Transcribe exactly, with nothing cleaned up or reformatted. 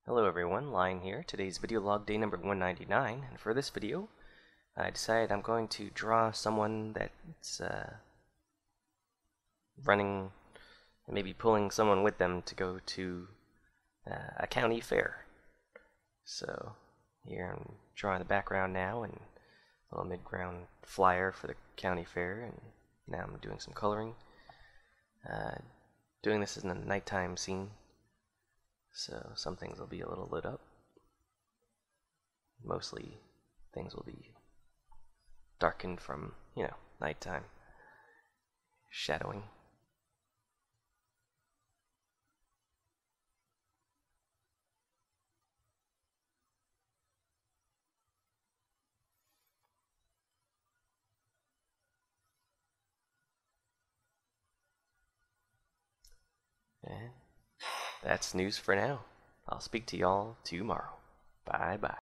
Hello everyone, Lion here. Today's video log day number one ninety-nine, and for this video I decided I'm going to draw someone that's uh, running and maybe pulling someone with them to go to uh, a county fair. So here I'm drawing the background now and a little mid-ground flyer for the county fair, and now I'm doing some coloring. Uh, doing this in a nighttime scene, so some things will be a little lit up. Mostly things will be darkened from, you know, nighttime shadowing. And that's news for now. I'll speak to y'all tomorrow. Bye bye.